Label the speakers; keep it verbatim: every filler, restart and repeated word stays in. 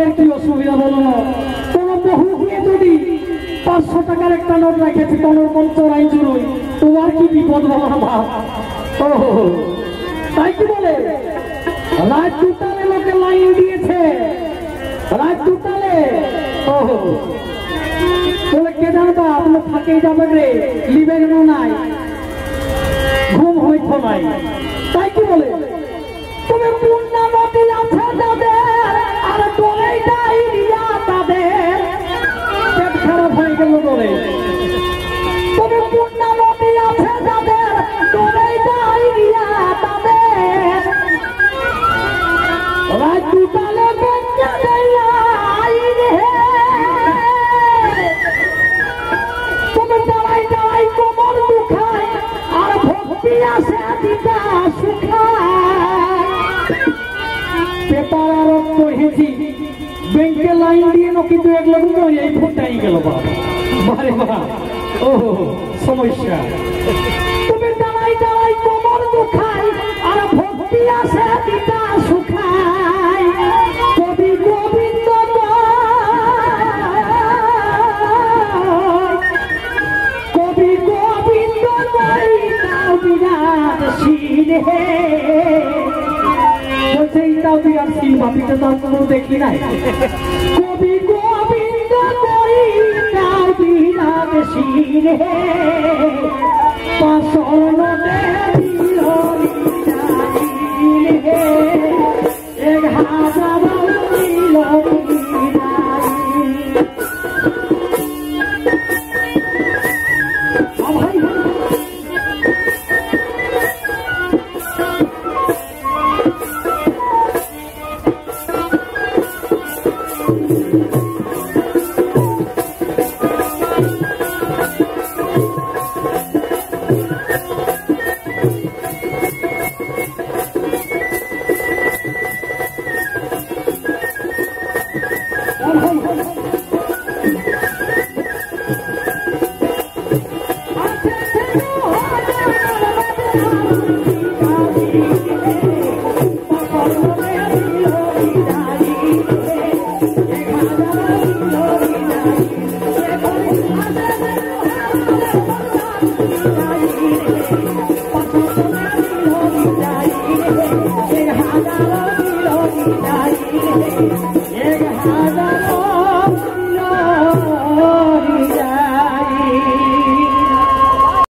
Speaker 1: লোকের কি অসুবিধা বলো না? কোনো বহু দিয়ে যদি পাঁচশো টাকার একটা নোট রেখেছি কোনো রকম চোরাই চুরুই, তোমার কি বিপদ বলো না ভাব? ও তাই কি বলে রাত দুটালে লোকে লাইন দিয়েছে, রাত দুটালে। ও বলে কে জানবা আপনার থাকেই যাবে রে, লিবে কেন নাই, ঘুম হইতো নাই। তাই কি বলে তুমি পূর্ণাবতী আছে তাদের আর ডোলেই ডাইরিয়া তাদের, পেট খারাপ হয়ে গেল ডোলে। তুমি পূর্ণাবতী আছে তাদের ডোলেই ডাইরিয়া তাদের, রাত দুটালে বেঁচে দেয় রে। তুমি দাঁড়াই দাঁড়াই কোমর দুখায় আর ভক্তি আছে দিদা সুখায়। পেপার আর পড়েছি ব্যাংকে লাইন দিয়ে নো, কিন্তু এগুলো কিন্তু এই ফোনটাই গেল বারে বা। ও সমস্যা। তুমি দাঁড়াই দাঁড়াই কোমর দুখায় আর ভক্তি আছে দিদা সুখায়। কবি গোবিন্দ কবি গোবিন্দ বিরাট সিনে বলছে ইটাও বিরাট সিন, বাপিটা তো কোনো দেখি নাই। কবি গোবিন্দ ইটাও বিরাট সিনে পাঁচশো নোটে দিল এক হাজার দিল।
Speaker 2: Thank you.